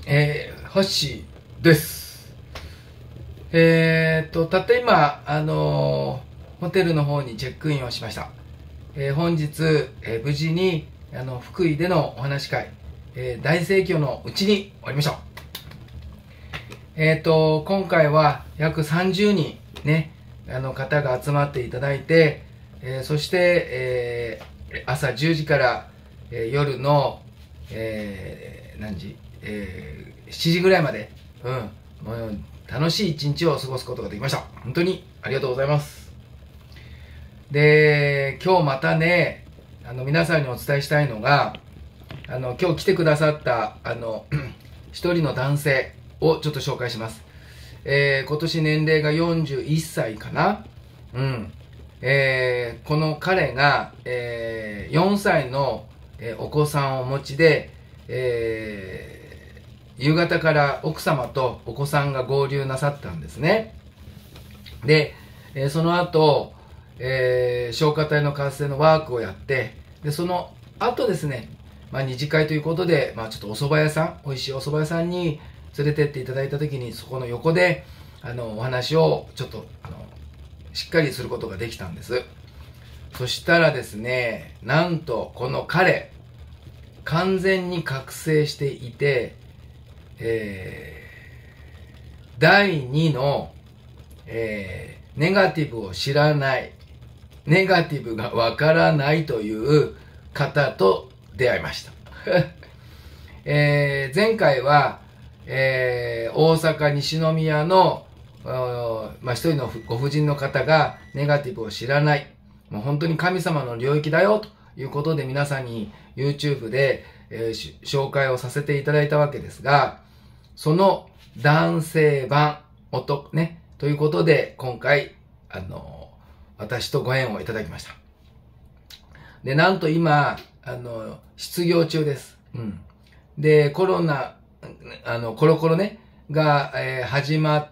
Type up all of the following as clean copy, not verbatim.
ハッシーです。たった今、ホテルの方にチェックインをしました。本日、無事に、福井でのお話し会、大盛況のうちに終わりました。今回は約30人ね、方が集まっていただいて、そして、朝10時から、夜の、何時7時ぐらいまで、もう楽しい一日を過ごすことができました。本当にありがとうございます。で、今日またね、皆さんにお伝えしたいのが、今日来てくださった、一人の男性をちょっと紹介します。今年年齢が41歳かな。この彼が、4歳の、お子さんをお持ちで、夕方から奥様とお子さんが合流なさったんですね。で、その後、消化体の活性のワークをやって、で、その後ですね、二次会ということで、ちょっとお蕎麦屋さん、美味しいお蕎麦屋さんに連れてっていただいた時に、そこの横で、お話をちょっと、しっかりすることができたんです。そしたらですね、なんと、この彼、完全に覚醒していて、第2の、ネガティブを知らない、ネガティブがわからないという方と出会いました。前回は、大阪西宮の一人のご婦人の方がネガティブを知らない、もう本当に神様の領域だよということで皆さんに YouTube で、紹介をさせていただいたわけですが、その男性版ね、ということで今回私とご縁をいただきました。で、なんと今失業中です。で、コロナコロコロねが、始まって、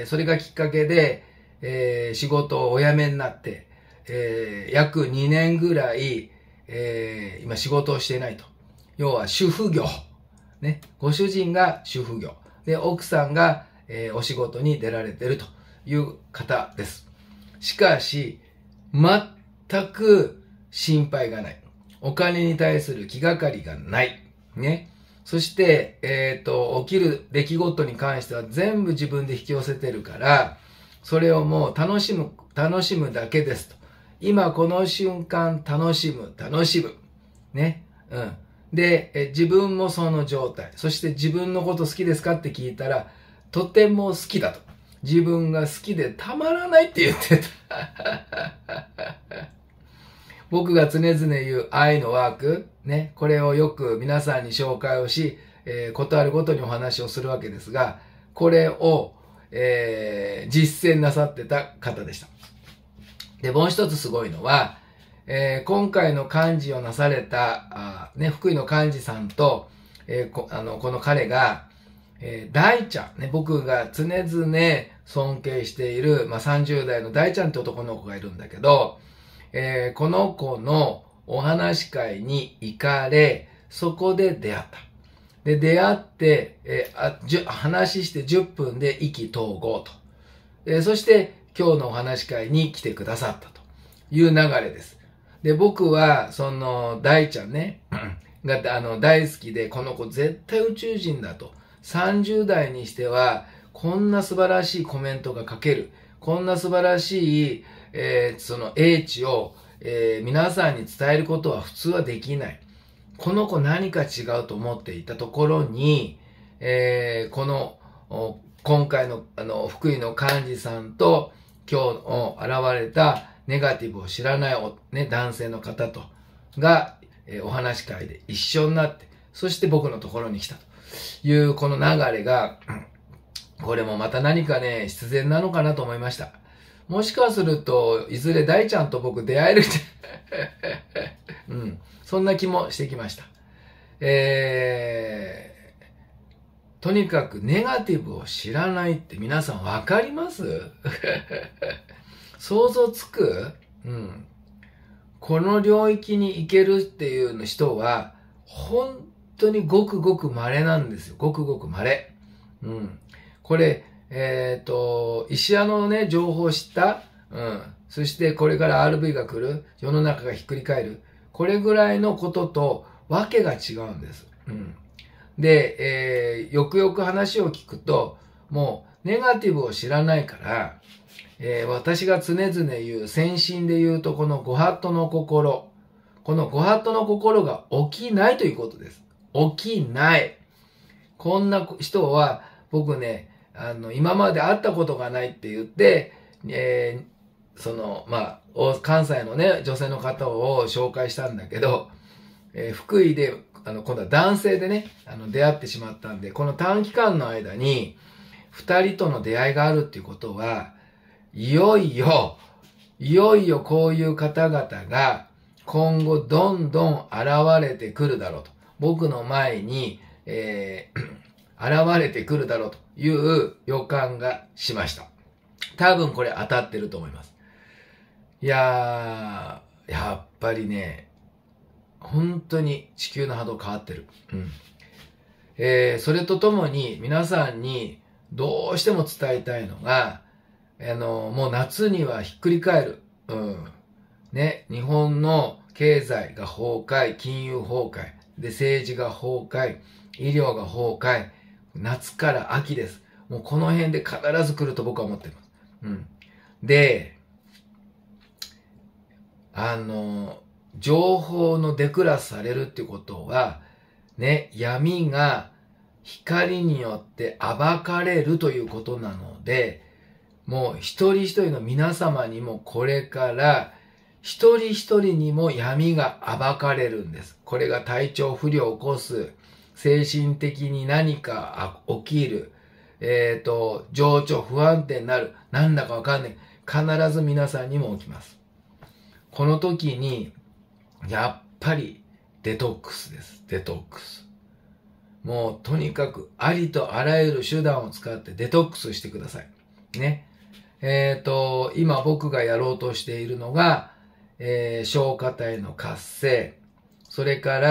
それがきっかけで、仕事をお辞めになって、約2年ぐらい、今仕事をしていないと。要は主婦業。ね。ご主人が主婦業。で、奥さんが、お仕事に出られているという方です。しかし、全く心配がない。お金に対する気がかりがない。ね。そして、起きる出来事に関しては全部自分で引き寄せてるから、それをもう楽しむだけですと。今この瞬間楽しむ。ね。で、自分もその状態。そして自分のこと好きですかって聞いたら、とても好きだと。自分が好きでたまらないって言ってた。僕が常々言う愛のワーク、ね。これをよく皆さんに紹介をし、ことあるごとにお話をするわけですが、これを、実践なさってた方でした。で、もう一つすごいのは、今回の幹事をなされた、福井の幹事さんと、この彼が、大ちゃん、ね、僕が常々尊敬している、30代の大ちゃんって男の子がいるんだけど、この子のお話し会に行かれ、そこで出会った。で、出会って、話して10分で意気投合と。そして、今日のお話し会に来てくださったという流れです。で、僕は、その、大ちゃんね、が、大好きで、この子絶対宇宙人だと。30代にしては、こんな素晴らしいコメントが書ける。こんな素晴らしい、その英知を、皆さんに伝えることは普通はできない。この子何か違うと思っていたところに、今回の、福井の幹事さんと、今日現れたネガティブを知らない、男性の方と、が、お話し会で一緒になって、そして僕のところに来たという、この流れが、これもまた何かね、必然なのかなと思いました。もしかすると、いずれ大ちゃんと僕出会えるそんな気もしてきました。とにかくネガティブを知らないって皆さんわかります想像つく？この領域に行けるっていう人は、本当にごくごく稀なんですよ。ごくごく稀。うん。これ、石屋のね、情報を知った。うん。そしてこれから RV が来る。世の中がひっくり返る。これぐらいのこととわけが違うんです。うん。で、よくよく話を聞くと、もうネガティブを知らないから、私が常々言う、先進で言うとこのご法度の心。このご法度の心が起きないということです。起きない。こんな人は、僕ね、今まで会ったことがないって言って、関西のね、女性の方を紹介したんだけど、福井で、今度は男性でね、出会ってしまったんで、この短期間の間に、二人との出会いがあるっていうことは、いよいよこういう方々が、今後どんどん現れてくるだろうと。僕の前に、現れてくるだろうという予感がしました。多分これ当たってると思います。いやー、やっぱりね、本当に地球の波動変わってる。うん。それとともに皆さんにどうしても伝えたいのが、もう夏にはひっくり返る。うん。ね、日本の経済が崩壊、金融崩壊、で、政治が崩壊、医療が崩壊、夏から秋です。もうこの辺で必ず来ると僕は思っています。うん。で、情報のデクラスされるってことは、ね、闇が光によって暴かれるということなので、もう一人一人の皆様にもこれから一人一人にも闇が暴かれるんです。これが体調不良を起こす、精神的に何か起きる、情緒不安定になる、なんだかわかんない。必ず皆さんにも起きます。この時に、やっぱりデトックスです。デトックス。もうとにかくありとあらゆる手段を使ってデトックスしてください。ね。今僕がやろうとしているのが、消化体の活性。それから、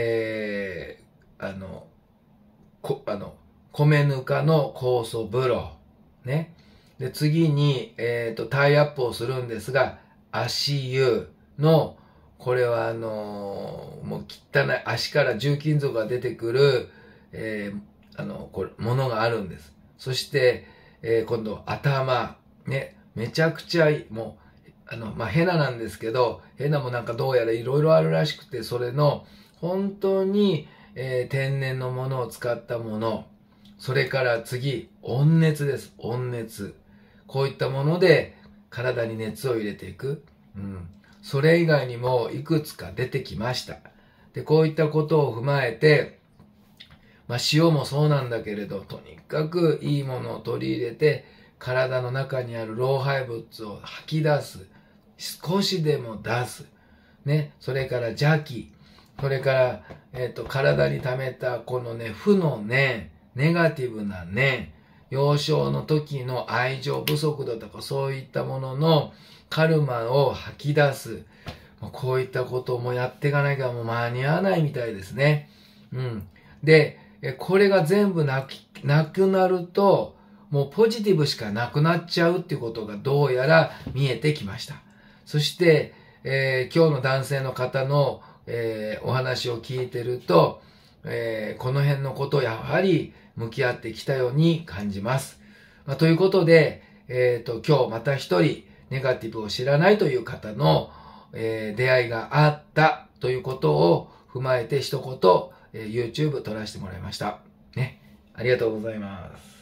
米ぬかの酵素風呂。ね。で、次に、タイアップをするんですが、足湯の、これはもう汚い、足から重金属が出てくる、これ、ものがあるんです。そして、今度、頭、ね、めちゃくちゃいい、もう、ヘナなんですけど、ヘナもなんかどうやらいろいろあるらしくて、それの、本当に、天然のものを使ったもの、それから次、温熱です。温熱。こういったもので、体に熱を入れていく。うん。それ以外にもいくつか出てきました。で、こういったことを踏まえて、塩もそうなんだけれど、とにかくいいものを取り入れて、体の中にある老廃物を吐き出す。少しでも出す。ね。それから邪気。それから、体に溜めたこのね、負の念、ネガティブな念、幼少の時の愛情不足だとかそういったもののカルマを吐き出す。こういったこともやっていかなきゃもう間に合わないみたいですね。うん。で、これが全部なくなると、もうポジティブしかなくなっちゃうっていうことがどうやら見えてきました。そして、今日の男性の方の、お話を聞いてると、この辺のことをやはり向き合ってきたように感じます。ということで、今日また一人ネガティブを知らないという方の、出会いがあったということを踏まえて一言、YouTube 撮らせてもらいました。ね。ありがとうございます。